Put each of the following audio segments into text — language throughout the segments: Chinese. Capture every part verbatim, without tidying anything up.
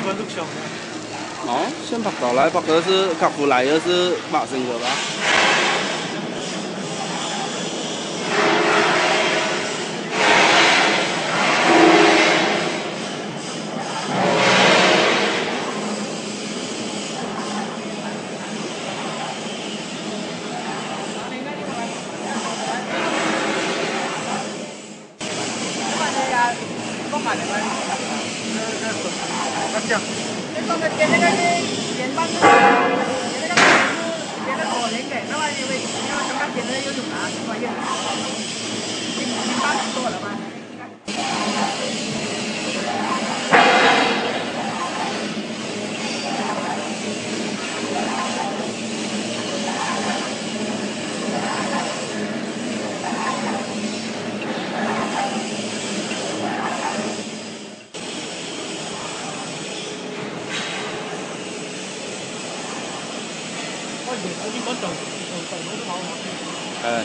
哦，先拍到来，拍到是客户来的是马上个吧？ 这个点那个点半的，点那个点那个火连给，那么因为因为什么点的有用啊，什么用？你你八十多了吗？ 誒，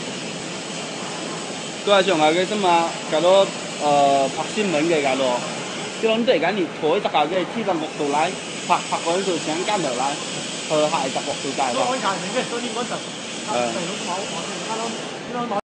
都係上下嘅啫嘛，搞到誒拍新聞嘅搞到，即係你而家你坐喺特價嘅七十六度嚟拍拍嗰陣時想監落嚟，佢係十六度界啦。誒。